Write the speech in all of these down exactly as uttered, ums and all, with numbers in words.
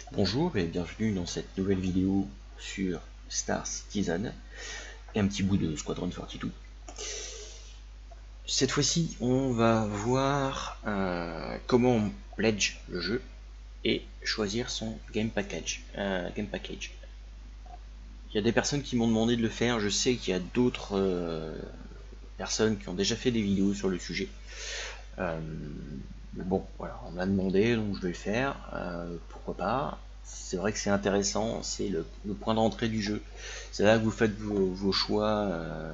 Bonjour et bienvenue dans cette nouvelle vidéo sur Star Citizen et un petit bout de Squadron quarante-deux. Cette fois-ci, on va voir euh, comment on pledge le jeu et choisir son game package. Euh, game package. Il y a des personnes qui m'ont demandé de le faire. Je sais qu'il y a d'autres euh, personnes qui ont déjà fait des vidéos sur le sujet. Euh, bon, voilà, on m'a demandé, donc je vais le faire. Euh, pourquoi pas? C'est vrai que c'est intéressant, c'est le, le point d'entrée du jeu. C'est là que vous faites vos, vos choix euh,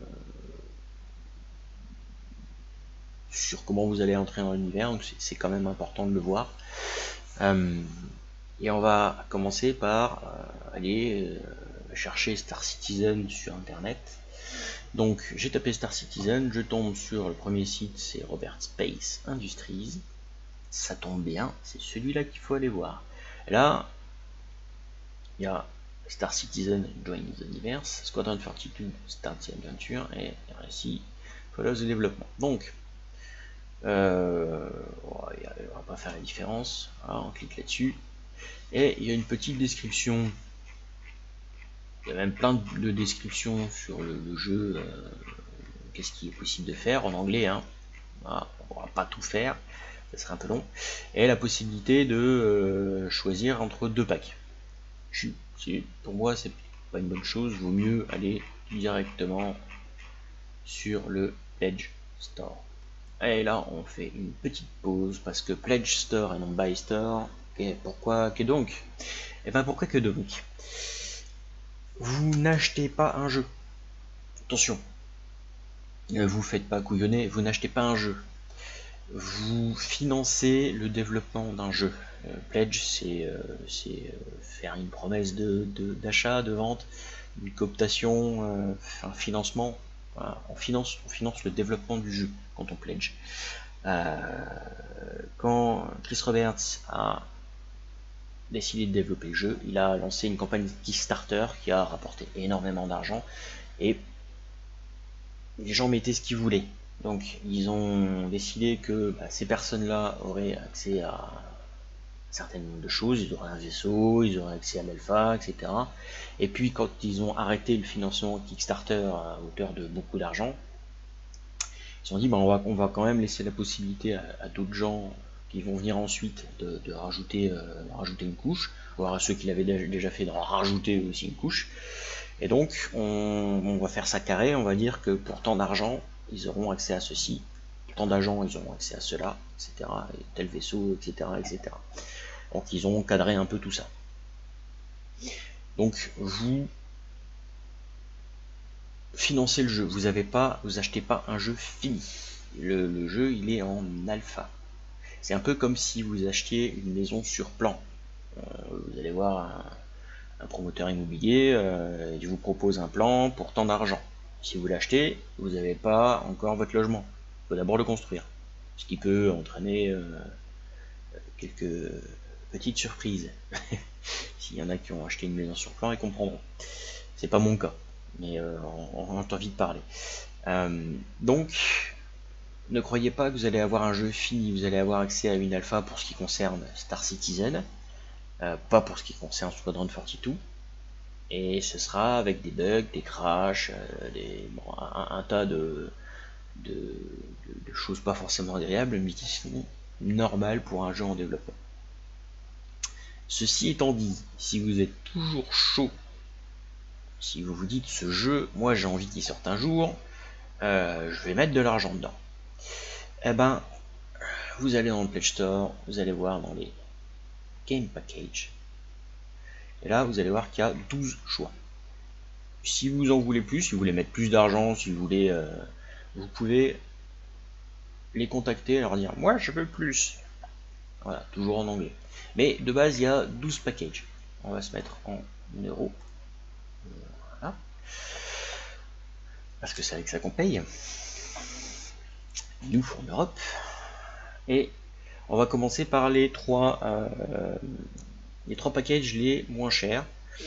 sur comment vous allez entrer dans l'univers, donc c'est quand même important de le voir. Euh, et on va commencer par euh, aller euh, chercher Star Citizen sur internet. Donc j'ai tapé Star Citizen, je tombe sur le premier site, c'est Robert Space Industries. Ça tombe bien, c'est celui-là qu'il faut aller voir. Et là, il y a Star Citizen Join the Universe, Squadron quarante-deux Start the Adventure, et ici Follow the Development. Donc, euh, on va pas faire la différence, voilà, on clique là-dessus, et il y a une petite description. Il y a même plein de descriptions sur le, le jeu, euh, qu'est-ce qui est possible de faire en anglais, hein. Voilà, on va pas tout faire, ça serait un peu long, et la possibilité de euh, choisir entre deux packs. Je, pour moi, c'est pas une bonne chose, vaut mieux aller directement sur le Pledge Store. Et là, on fait une petite pause parce que Pledge Store et non Buy Store. Et pourquoi que donc? Et ben pourquoi que donc? Vous n'achetez pas un jeu. Attention, vous faites pas couillonner, vous n'achetez pas un jeu. Vous financez le développement d'un jeu. Euh, pledge, c'est euh, euh, faire une promesse de d'achat, de, de vente, une cooptation, euh, un financement. Voilà. On finance, on finance le développement du jeu quand on pledge. Euh, quand Chris Roberts a décidé de développer le jeu, il a lancé une campagne Kickstarter qui a rapporté énormément d'argent et les gens mettaient ce qu'ils voulaient. Donc ils ont décidé que bah, ces personnes-là auraient accès à un certain nombre de choses, ils auraient un vaisseau, ils auraient accès à l'alpha, et cetera. Et puis quand ils ont arrêté le financement Kickstarter à hauteur de beaucoup d'argent, ils se sont dit bah, on, va, on va quand même laisser la possibilité à, à d'autres gens qui vont venir ensuite de, de rajouter, euh, rajouter une couche, voire à ceux qui l'avaient déjà fait d'en rajouter aussi une couche. Et donc on, on va faire ça carré, on va dire que pour tant d'argent, ils auront accès à ceci, tant d'agents, ils auront accès à cela, et cetera. Et tel vaisseau, et cetera, et cetera. Donc ils ont cadré un peu tout ça. Donc vous financez le jeu, vous n'avez pas, vous achetez pas un jeu fini. Le, le jeu il est en alpha. C'est un peu comme si vous achetiez une maison sur plan. Euh, vous allez voir un, un promoteur immobilier, euh, il vous propose un plan pour tant d'argent. Si vous l'achetez, vous n'avez pas encore votre logement. Il faut d'abord le construire. Ce qui peut entraîner euh, quelques petites surprises. S'il y en a qui ont acheté une maison sur plan, ils comprendront. C'est pas mon cas, mais euh, on, on entend vite parler. Euh, donc, ne croyez pas que vous allez avoir un jeu fini. Vous allez avoir accès à une alpha pour ce qui concerne Star Citizen, euh, pas pour ce qui concerne Squadron quarante-deux. Et ce sera avec des bugs, des crashs, euh, des, bon, un, un tas de, de, de, de choses pas forcément agréables, mais qui sont normales pour un jeu en développement. Ceci étant dit, si vous êtes toujours chaud, si vous vous dites ce jeu, moi j'ai envie qu'il sorte un jour, euh, je vais mettre de l'argent dedans, eh ben vous allez dans le Pledge Store, vous allez voir dans les Game Package, et là vous allez voir qu'il y a douze choix. Si vous en voulez plus, si vous voulez mettre plus d'argent, si vous voulez, euh, vous pouvez les contacter et leur dire moi je veux plus. Voilà, toujours en anglais. Mais de base il y a douze packages. On va se mettre en euros. Voilà. Parce que c'est avec ça qu'on paye. Nous en Europe. Et on va commencer par les trois, euh, les trois packages les moins chers.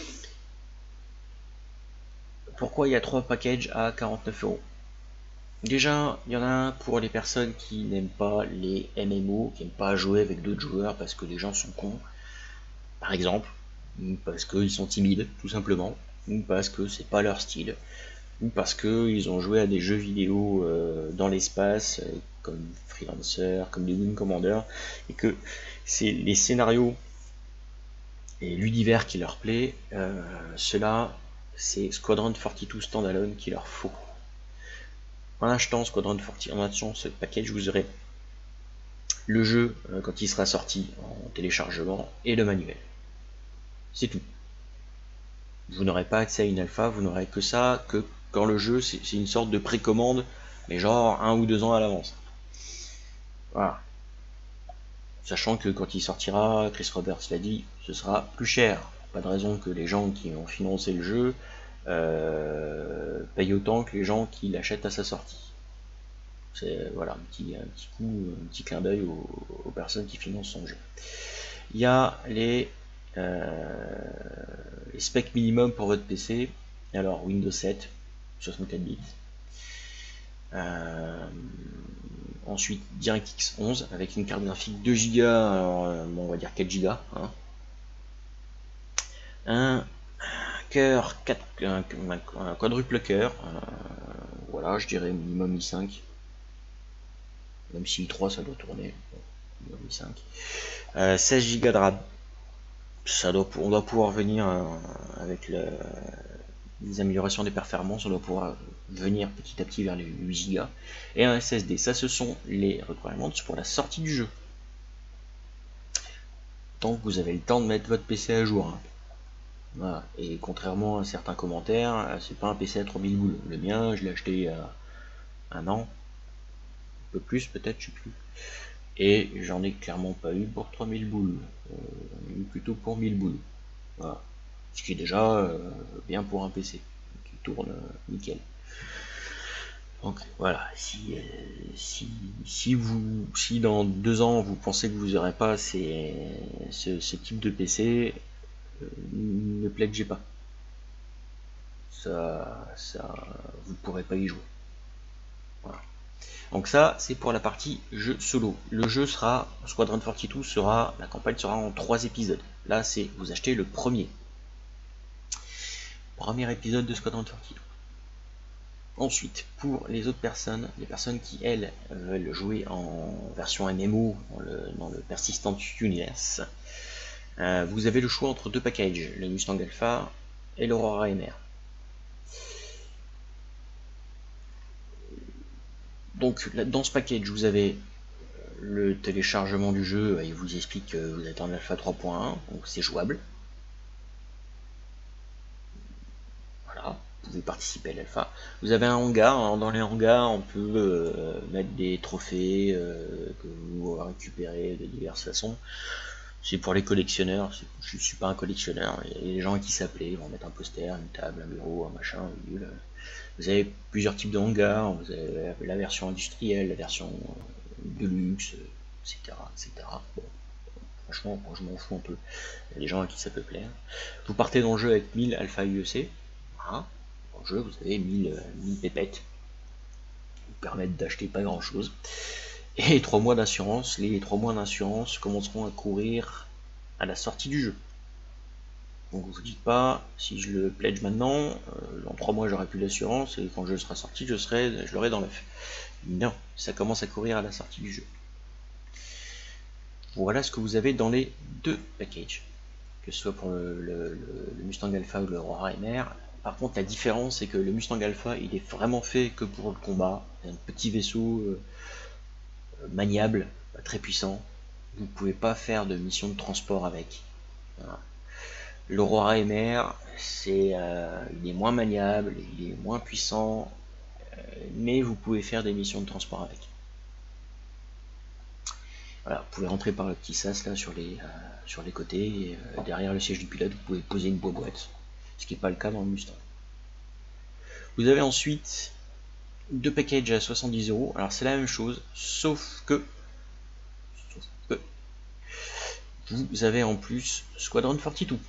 Pourquoi il y a trois packages à quarante-neuf euros? Déjà, il y en a un pour les personnes qui n'aiment pas les M M O, qui n'aiment pas jouer avec d'autres joueurs parce que les gens sont cons. par exemple, ou parce qu'ils sont timides, tout simplement, ou parce que c'est pas leur style, ou parce qu'ils ont joué à des jeux vidéo euh, dans l'espace, euh, comme Freelancer, comme des Wing Commander, et que c'est les scénarios et l'univers qui leur plaît, euh, cela, c'est Squadron quarante-deux Standalone qu'il leur faut. En achetant Squadron quarante-deux, en achetant ce package, vous aurez le jeu euh, quand il sera sorti en téléchargement et le manuel. C'est tout. Vous n'aurez pas accès à une alpha, vous n'aurez que ça, que quand le jeu, c'est une sorte de précommande, mais genre un ou deux ans à l'avance. Voilà. Sachant que quand il sortira, Chris Roberts l'a dit, ce sera plus cher. Pas de raison que les gens qui ont financé le jeu euh, payent autant que les gens qui l'achètent à sa sortie. C'est voilà, un petit, un petit coup, un petit clin d'œil aux, aux personnes qui financent son jeu. Il y a les, euh, les specs minimum pour votre P C. Alors Windows sept, soixante-quatre bits. Euh, ensuite DirectX onze avec une carte graphique deux giga, alors, euh, bon, on va dire quatre giga. Hein. Un cœur, un, un quadruple cœur, euh, voilà, je dirais minimum i cinq. Même si i trois ça doit tourner. Bon, i cinq. Euh, seize giga de RAM. Ça doit, on doit pouvoir venir euh, avec le, les améliorations des performances, on doit pouvoir venir petit à petit vers les huit giga. Et un S S D, ça ce sont les requirements pour la sortie du jeu. Tant que vous avez le temps de mettre votre P C à jour. Hein. Voilà. Et contrairement à certains commentaires, c'est pas un P C à trois mille boules. Le mien, je l'ai acheté il y a un an, un peu plus peut-être, je sais plus. Et j'en ai clairement pas eu pour trois mille boules. Euh, j'en ai eu plutôt pour mille boules. Voilà. Ce qui est déjà euh, bien pour un P C qui tourne euh, nickel. Donc voilà, si, euh, si, si, vous, si dans deux ans vous pensez que vous n'aurez pas ces, ce, ce type de P C, euh, ne pledgez pas. Ça, ça, vous ne pourrez pas y jouer. Voilà. Donc ça, c'est pour la partie jeu solo. Le jeu sera, Squadron quarante-deux sera, la campagne sera en trois épisodes. Là, c'est, vous achetez le premier. Premier épisode de Squadron quarante-deux. Ensuite, pour les autres personnes, les personnes qui, elles, veulent jouer en version M M O, dans le, dans le Persistent Universe, euh, vous avez le choix entre deux packages, le Mustang Alpha et l'Aurora M R. Donc, dans ce package, vous avez le téléchargement du jeu, il vous explique que vous êtes en Alpha trois point un, donc c'est jouable. Voilà. Vous pouvez participer à l'alpha. Vous avez un hangar, hein. Dans les hangars on peut euh, mettre des trophées euh, que vous récupérez de diverses façons. C'est pour les collectionneurs, je ne suis pas un collectionneur, il y a des gens qui s'appelaient, ils vont mettre un poster, une table, un bureau, un machin, un nul. Vous avez plusieurs types de hangars, vous avez la version industrielle, la version de luxe, et cetera et cetera. Bon, franchement, moi je m'en fous un peu, il y a des gens à qui ça peut plaire. Vous partez dans le jeu avec mille alpha U E C, voilà. Dans le jeu, vous avez mille, mille pépettes qui vous permettent d'acheter pas grand chose. Et trois mois d'assurance, les trois mois d'assurance commenceront à courir à la sortie du jeu. Donc vous ne vous dites pas, si je le pledge maintenant, euh, dans trois mois j'aurai plus d'assurance, et quand le jeu sera sorti, je, serai, je l'aurai dans l'œuf. Non, ça commence à courir à la sortie du jeu. Voilà ce que vous avez dans les deux packages, que ce soit pour le, le, le Mustang Alpha ou le Aurora M R. Par contre, la différence, c'est que le Mustang Alpha, il est vraiment fait que pour le combat. Un petit vaisseau euh, maniable, pas très puissant. Vous ne pouvez pas faire de mission de transport avec. Voilà. L'Aurora M R, c'est, euh, il est moins maniable, il est moins puissant, euh, mais vous pouvez faire des missions de transport avec. Voilà, vous pouvez rentrer par le petit sas là sur les, euh, sur les côtés, et, euh, derrière le siège du pilote, vous pouvez poser une boîte, ce qui n'est pas le cas dans le Mustang. Vous avez ensuite deux packages à soixante-dix euros, alors c'est la même chose, sauf que, sauf que vous avez en plus Squadron quarante-deux.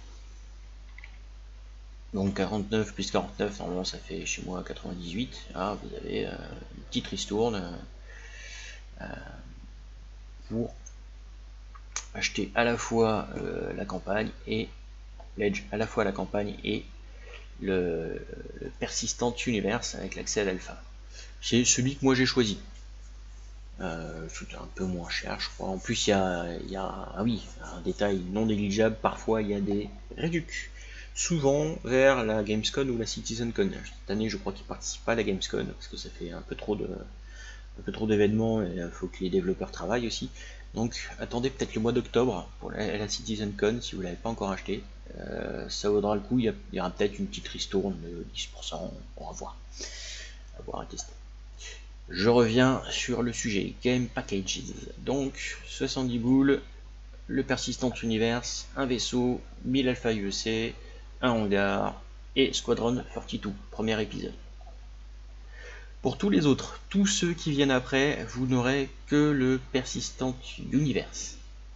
Donc quarante-neuf plus quarante-neuf, normalement ça fait chez moi quatre-vingt-dix-huit. Là vous avez euh, une petite ristourne euh, pour acheter à la fois euh, la campagne et l'Edge, à la fois la campagne et le, le Persistent Universe avec l'accès à l'alpha. C'est celui que moi j'ai choisi. Euh, c'est un peu moins cher, je crois. En plus, il y a, il y a ah oui, un détail non négligeable. Parfois, il y a des réductions. Souvent vers la Gamescom ou la CitizenCon. Cette année, je crois qu'ils participent pas à la Gamescom parce que ça fait un peu trop de, un peu trop d'événements et il faut que les développeurs travaillent aussi. Donc, attendez peut-être le mois d'octobre pour la, la CitizenCon si vous l'avez pas encore acheté. Euh, ça vaudra le coup. Il y, a, il y aura peut-être une petite ristourne de dix pour cent. On va voir. À voir à tester. Je reviens sur le sujet Game Packages. Donc soixante-dix boules, le Persistent Universe, un vaisseau, mille Alpha U E C, un hangar et Squadron quarante-deux, premier épisode. Pour tous les autres, tous ceux qui viennent après, vous n'aurez que le Persistent Universe.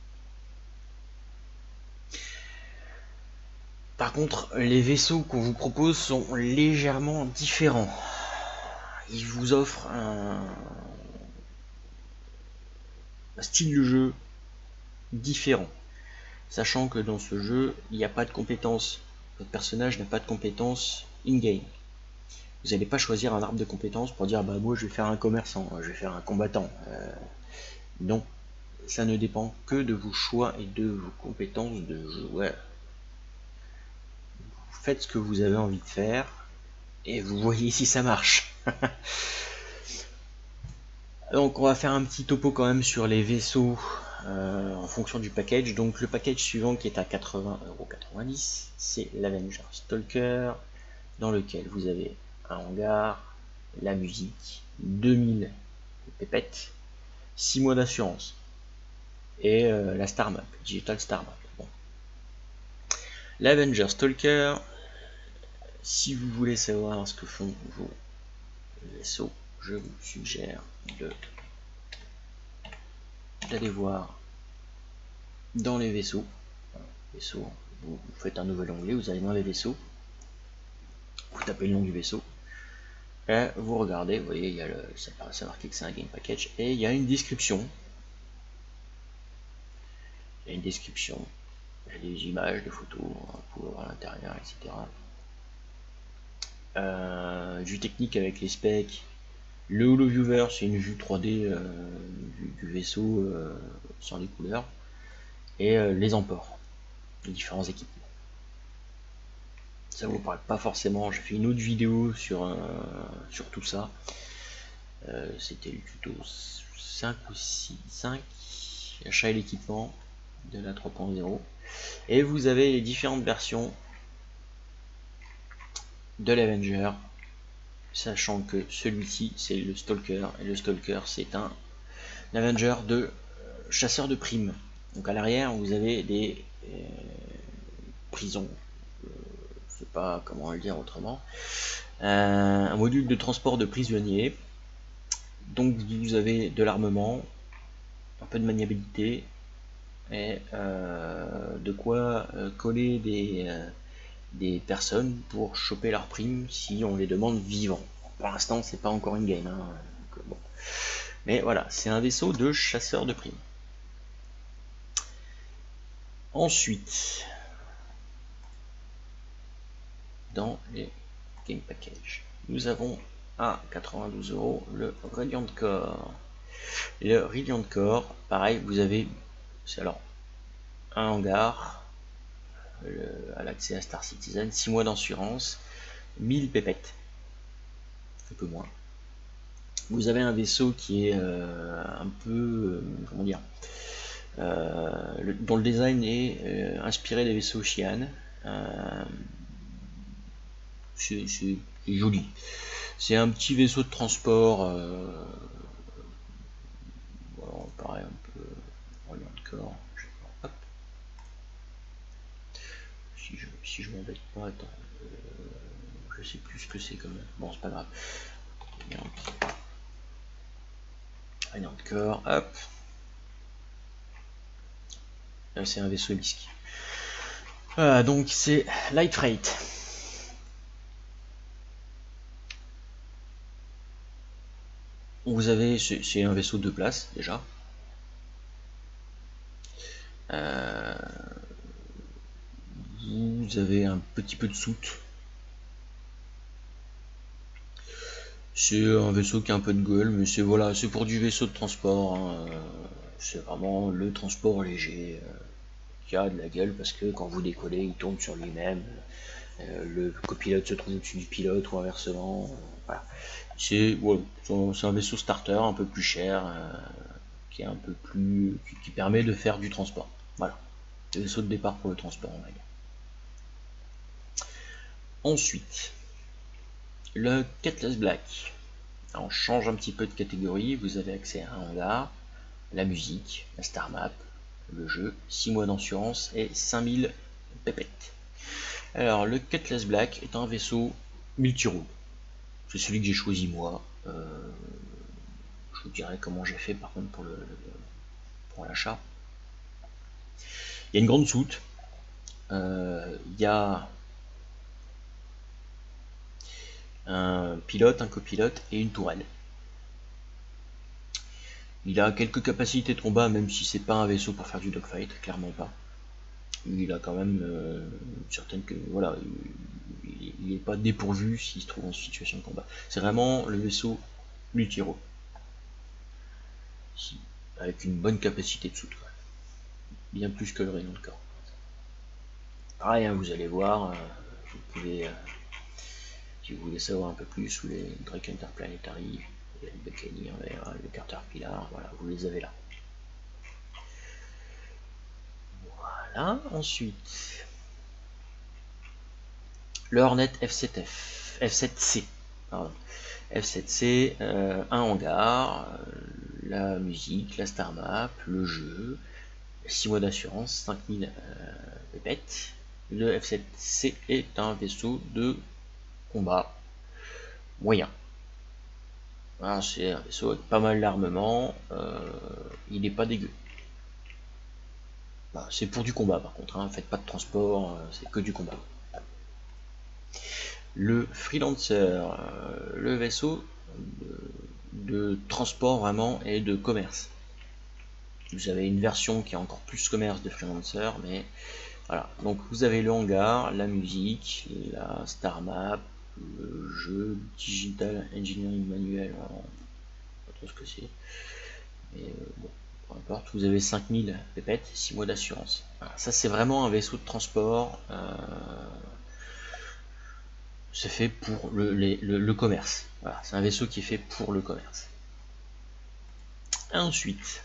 Par contre, les vaisseaux qu'on vous propose sont légèrement différents. Ils vous offrent un, un style de jeu différent. Sachant que dans ce jeu, il n'y a pas de compétences. Votre personnage n'a pas de compétences in-game. Vous n'allez pas choisir un arbre de compétences pour dire bah moi je vais faire un commerçant, je vais faire un combattant. Euh, non, ça ne dépend que de vos choix et de vos compétences de joueur. Vous faites ce que vous avez envie de faire et vous voyez si ça marche. Donc on va faire un petit topo quand même sur les vaisseaux euh, en fonction du package. Donc le package suivant qui est à quatre-vingts euros quatre-vingt-dix, c'est l'Avenger Stalker, dans lequel vous avez un hangar, la musique, deux mille pépettes, six mois d'assurance et euh, la Star Map, Digital Star Map. Bon. L'Avenger Stalker, si vous voulez savoir ce que font vos vaisseaux, je vous suggère de d'aller voir dans les vaisseaux. Vaisseau, vous, vous faites un nouvel onglet, vous allez dans les vaisseaux, vous tapez le nom du vaisseau, et vous regardez, vous voyez, il y a le, ça paraît marqué que c'est un game package, et il y a une description. Il y a une description, il y a des images, des photos, pour voir l'intérieur, et cetera. Euh, vue technique avec les specs. Le Holo Viewer, c'est une vue trois D euh, du, du vaisseau euh, sans les couleurs. Et euh, les emports, les différents équipements. Ça vous parle pas forcément, j'ai fait une autre vidéo sur, euh, sur tout ça. Euh, C'était le tuto cinq ou six, cinq, achat et l'équipement de la trois point zéro. Et vous avez les différentes versions de l'Avenger, sachant que celui-ci c'est le Stalker, et le Stalker c'est un Avenger de chasseur de primes. Donc à l'arrière vous avez des euh, prisons, euh, je sais pas comment le dire autrement, euh, un module de transport de prisonniers. Donc vous avez de l'armement, un peu de maniabilité et euh, de quoi euh, coller des, euh, des personnes pour choper leurs primes si on les demande vivants. Pour l'instant c'est pas encore une game, hein, donc, bon. Mais voilà, c'est un vaisseau de chasseur de primes. Ensuite, dans les game package, nous avons à quatre-vingt-douze euros le Radiant Core. Le Radiant Core, pareil, vous avez, c'est alors un hangar, le, à l'accès à Star Citizen, six mois d'assurance, mille pépettes, un peu moins. Vous avez un vaisseau qui est euh, un peu, euh, comment dire, euh, le, dont le design est euh, inspiré des vaisseaux Xi'an. Euh, c'est joli. C'est un petit vaisseau de transport. Euh, voilà, on paraît un peu encore. Hop. Si je si je m'embête pas, attends, euh, je sais plus ce que c'est comme. Bon, c'est pas grave. Rien encore. Hop. C'est un vaisseau bisque. Voilà, donc c'est Light Freight. Vous avez, c'est un vaisseau de place déjà. Euh, vous avez un petit peu de soute. C'est un vaisseau qui a un peu de gueule, mais c'est voilà, c'est pour du vaisseau de transport. Hein. C'est vraiment le transport léger euh, qui a de la gueule parce que quand vous décollez, il tourne sur lui-même. Euh, le copilote se trouve au-dessus du pilote ou inversement. Euh, voilà. C'est voilà, un vaisseau starter un peu plus cher, euh, qui est un peu plus, qui, qui permet de faire du transport. Voilà, le vaisseau de départ pour le transport, on va dire. Ensuite, le Cutlass Black. Alors, on change un petit peu de catégorie. Vous avez accès à un hangar, la musique, la star map, le jeu, six mois d'assurance et cinq mille pépettes. Alors, le Cutlass Black est un vaisseau multi-rôle. C'est celui que j'ai choisi moi. Euh, je vous dirai comment j'ai fait par contre pour le pour l'achat. Il y a une grande soute. Euh, il y a un pilote, un copilote et une tourelle. Il a quelques capacités de combat, même si c'est pas un vaisseau pour faire du dogfight, clairement pas. Il a quand même euh, certaines que voilà, il n'est pas dépourvu s'il se trouve en situation de combat. C'est vraiment le vaisseau multi-héros, avec une bonne capacité de soute, bien plus que le rayon de corps. Pareil, hein, vous allez voir, euh, vous pouvez, euh, si vous voulez savoir un peu plus, où les Drake Interplanetary, le Buccaneer, le Caterpillar, voilà, vous les avez là. Voilà, ensuite, le Hornet F sept F, F sept C, pardon. F sept C, euh, un hangar, euh, la musique, la star map, le jeu, six mois d'assurance, cinq mille euh, pépettes. Le F sept C est un vaisseau de combat moyen. Voilà, c'est un vaisseau avec pas mal d'armement, euh, il n'est pas dégueu. Bah, c'est pour du combat par contre, hein, faites pas de transport, euh, c'est que du combat. Le Freelancer, euh, le vaisseau de, de transport vraiment et de commerce. Vous avez une version qui est encore plus commerce de Freelancer, mais voilà. Donc vous avez le hangar, la musique, la star map, le jeu, digital engineering manuel, pas trop ce que c'est. Mais euh, bon, peu importe, vous avez cinq mille pépettes, six mois d'assurance. Voilà. Ça c'est vraiment un vaisseau de transport. Euh, c'est fait pour le, le, le commerce. Voilà, c'est un vaisseau qui est fait pour le commerce. Ensuite,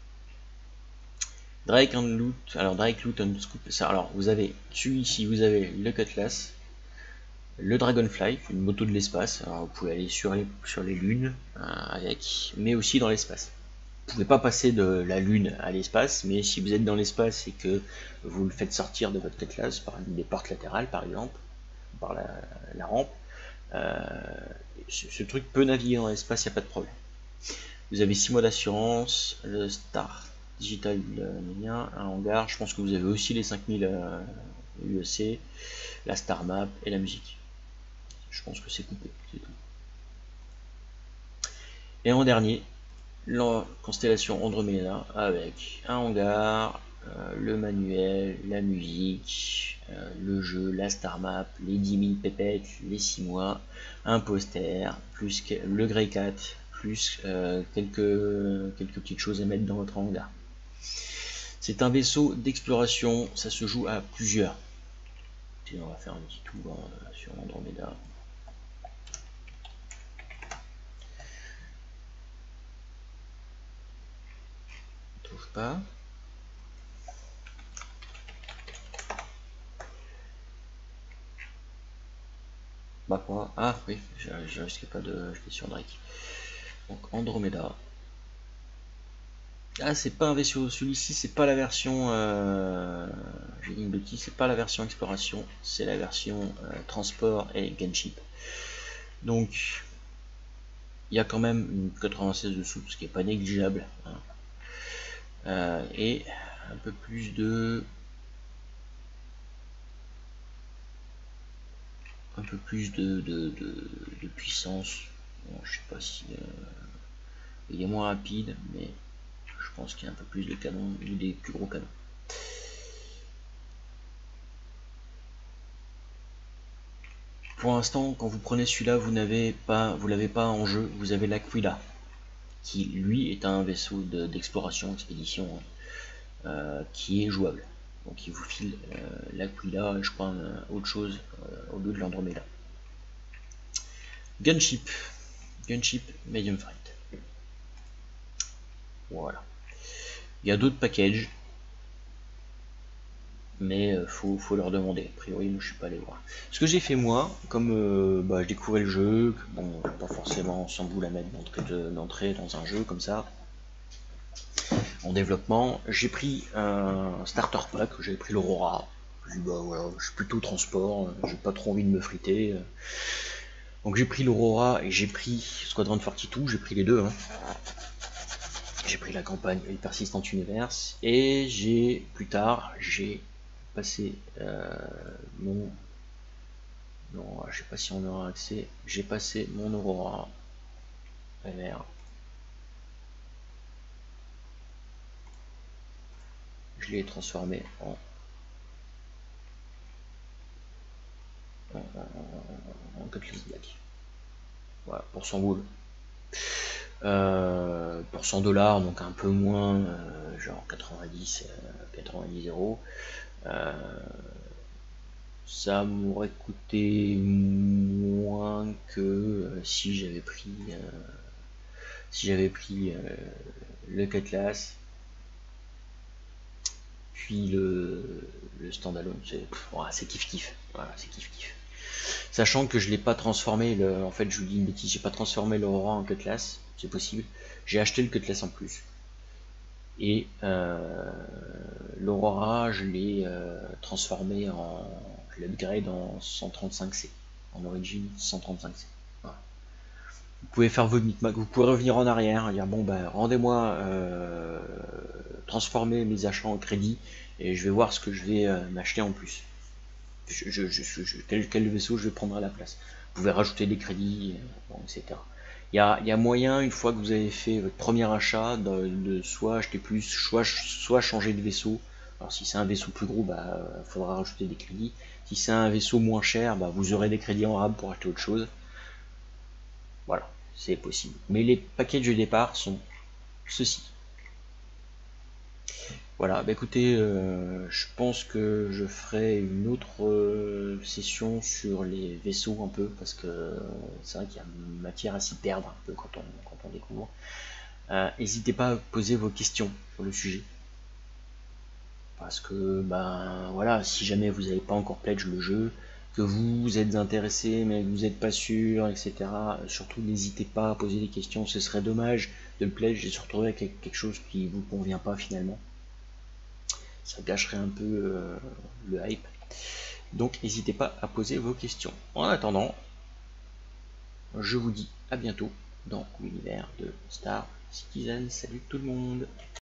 Drake and Loot. Alors Drake Loot and Scoop. Ça, alors vous avez celui-ci, vous avez le Cutlass, le Dragonfly, une moto de l'espace. Alors vous pouvez aller sur les sur les lunes euh, avec, mais aussi dans l'espace. Vous pouvez pas passer de la lune à l'espace, mais si vous êtes dans l'espace et que vous le faites sortir de votre Cutlass par des portes latérales par exemple, par la, la rampe, euh, ce, ce truc peut naviguer dans l'espace, il n'y a pas de problème. Vous avez six mois d'assurance, le Star Digital lien, un hangar, je pense que vous avez aussi les cinq mille euh, U E C, la Star Map et la musique. Je pense que c'est coupé, c'est tout. Et en dernier, la constellation Andromeda avec un hangar, euh, le manuel, la musique, euh, le jeu, la star map, les dix mille pépettes, les six mois, un poster, plus que le Grey Cat, plus euh, quelques, quelques petites choses à mettre dans votre hangar. C'est un vaisseau d'exploration, ça se joue à plusieurs. Et on va faire un petit tour euh, sur Andromeda. On trouve pas. Bah quoi? Ah oui, je risque pas de jeter sur Drake. Donc Andromeda. Ah, c'est pas un vaisseau, celui-ci c'est pas la version euh, j'ai dit une bêtise, c'est pas la version exploration, c'est la version euh, transport et gunship. Donc il y a quand même une quatre-vingt-seize dessous, ce qui est pas négligeable, hein. Euh, et un peu plus de un peu plus de, de, de, de puissance. Bon, je sais pas si euh, il est moins rapide, mais je pense qu'il y a un peu plus de canons, ou des plus gros canons. Pour l'instant, quand vous prenez celui-là, vous n'avez pas, vous l'avez pas en jeu. Vous avez l'Aquila, qui lui est un vaisseau d'exploration, expédition, euh, qui est jouable. Donc il vous file euh, l'Aquila et je crois euh, autre chose euh, au lieu de l'Andromeda. Gunship, Gunship Medium Freight. Voilà. Il y a d'autres packages, mais euh, faut, faut leur demander. A priori, moi, je suis pas allé voir. Ce que j'ai fait moi, comme euh, bah, je découvrais le jeu, bon, pas forcément sans vous la mettre d'entrée dans un jeu comme ça, en développement, j'ai pris un starter pack, j'ai pris l'Aurora. Bah, voilà, je suis plutôt transport, j'ai pas trop envie de me friter. Donc j'ai pris l'Aurora et j'ai pris Squadron quarante-deux, j'ai pris les deux. Hein. J'ai pris la campagne et le Persistent Universe, et j'ai plus tard j'ai passé euh, mon non, je sais pas si on aura accès, j'ai passé mon Aurora R R. Je l'ai transformé en en, en, en Cutlass Black. Voilà, pour cent boules. Euh, pour cent dollars, donc un peu moins, euh, genre quatre-vingt-dix, euh, quatre-vingt-dix euros. Euh, ça m'aurait coûté moins que euh, si j'avais pris euh, si j'avais pris euh, le Cutlass puis le, le standalone. C'est voilà, kiff kiff. Voilà, c'est kiff kiff. Sachant que je l'ai pas transformé, le, en fait je vous dis une bêtise, j'ai pas transformé l'Aurora en Cutlass, c'est possible. J'ai acheté le Cutlass en plus. Et euh, l'Aurora, je l'ai euh, transformé en, je l'upgrade en cent trente-cinq C, en origine cent trente-cinq C. Voilà. Vous pouvez faire votre micmac, vous pouvez revenir en arrière, dire bon ben rendez-moi, euh, transformer mes achats en crédit et je vais voir ce que je vais euh, m'acheter en plus. Je, je, je, je, quel, quel vaisseau je vais prendre à la place. Vous pouvez rajouter des crédits, bon, et cetera. Il y a, y a moyen, une fois que vous avez fait votre premier achat, de, de soit acheter plus, soit, soit changer de vaisseau. Alors si c'est un vaisseau plus gros, bah faudra rajouter des crédits. Si c'est un vaisseau moins cher, bah vous aurez des crédits en rab pour acheter autre chose. Voilà, c'est possible. Mais les packages de départ sont ceux-ci. Voilà, bah écoutez, euh, je pense que je ferai une autre euh, session sur les vaisseaux un peu, parce que euh, c'est vrai qu'il y a matière à s'y perdre un peu quand on, quand on découvre. N'hésitez euh, pas à poser vos questions sur le sujet. Parce que, ben voilà, si jamais vous n'avez pas encore pledge le jeu, que vous êtes intéressé mais que vous n'êtes pas sûr, et cetera. Surtout n'hésitez pas à poser des questions, ce serait dommage de le pledge et se retrouver avec quelque chose qui vous convient pas finalement. Ça gâcherait un peu euh, le hype. Donc n'hésitez pas à poser vos questions. En attendant, je vous dis à bientôt dans l'univers de Star Citizen. Salut tout le monde!